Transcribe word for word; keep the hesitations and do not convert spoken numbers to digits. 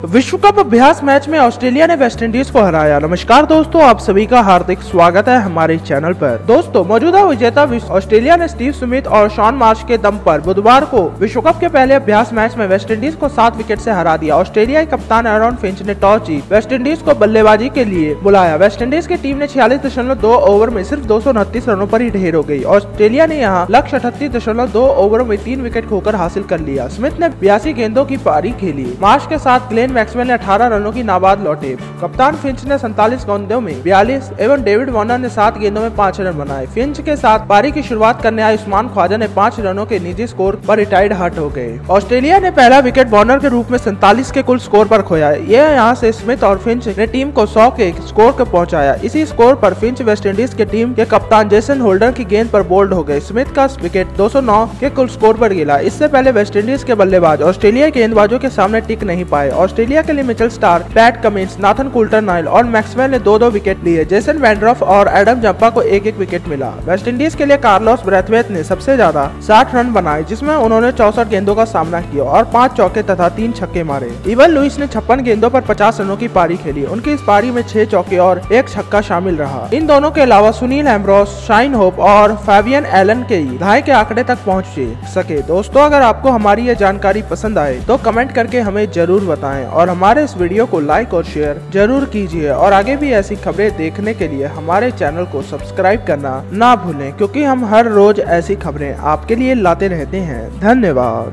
विश्व कप अभ्यास मैच में ऑस्ट्रेलिया ने वेस्टइंडीज को हराया। नमस्कार दोस्तों, आप सभी का हार्दिक स्वागत है हमारे चैनल पर। दोस्तों, मौजूदा विजेता ऑस्ट्रेलिया ने स्टीव स्मिथ और शॉन मार्श के दम पर बुधवार को विश्व कप के पहले अभ्यास मैच में वेस्टइंडीज को सात विकेट से हरा दिया। ऑस्ट्रेलियाई कप्तान एरन फिंच ने टॉस जीत वेस्टइंडीज को बल्लेबाजी के लिए बुलाया। वेस्टइंडीज की टीम ने छियालीस दशमलव दो ओवर में सिर्फ दो सौ उनतीस रनों पर ही ढेर हो गई। ऑस्ट्रेलिया ने यहाँ लक्ष्य अठतीस दशमलव दो ओवर में तीन विकेट खोकर हासिल कर लिया। स्मिथ ने बयासी गेंदों की पारी खेली। मार्श के साथ ग्लेन मैक्सवेल ने अठारह रनों की नाबाद लौटे। कप्तान फिंच ने सैंतालीस गेंदों में बयालीस एवं डेविड वार्नर ने सात गेंदों में पाँच रन बनाए। फिंच के साथ पारी की शुरुआत करने आए उस्मान ख्वाजा ने पाँच रनों के निजी स्कोर पर रिटायर्ड हट हो गए। ऑस्ट्रेलिया ने पहला विकेट वार्नर के रूप में सैंतालीस के कुल स्कोर पर खोया। यह यहाँ से स्मिथ और फिंच ने टीम को सौ के स्कोर को पहुंचाया। इसी स्कोर पर फिंच वेस्टइंडीज के टीम के कप्तान जेसन होल्डर की गेंद पर बोल्ड हो गए। स्मिथ का विकेट दो सौ नौ के कुल स्कोर पर गिरा। इससे पहले वेस्टइंडीज के बल्लेबाज ऑस्ट्रेलिया के गेंदबाजों के सामने टिक नहीं पाए। ऑस्ट्रेलिया के लिए Mitchell Starc, Pat Cummins, Nathan Coulter-Nile और मैक्सवेल ने दो दो विकेट लिए। जेसन वैंड्रॉफ और एडम जंपा को एक एक विकेट मिला। वेस्टइंडीज के लिए कार्लोस ब्रैथवेट ने सबसे ज्यादा साठ रन बनाए, जिसमें उन्होंने चौसठ गेंदों का सामना किया और पांच चौके तथा तीन छक्के मारे। इवन लुइस ने छप्पन गेंदों पर पचास रनों की पारी खेली। उनकी इस पारी में छह चौके और एक छक्का शामिल रहा। इन दोनों के अलावा सुनील एम्ब्रोस, शाइन होप और फैबियन एलन के दहाई के आंकड़े तक पहुँच सके। दोस्तों, अगर आपको हमारी ये जानकारी पसंद आए तो कमेंट करके हमें जरूर बताएं और हमारे इस वीडियो को लाइक और शेयर जरूर कीजिए। और आगे भी ऐसी खबरें देखने के लिए हमारे चैनल को सब्सक्राइब करना ना भूलें, क्योंकि हम हर रोज ऐसी खबरें आपके लिए लाते रहते हैं। धन्यवाद।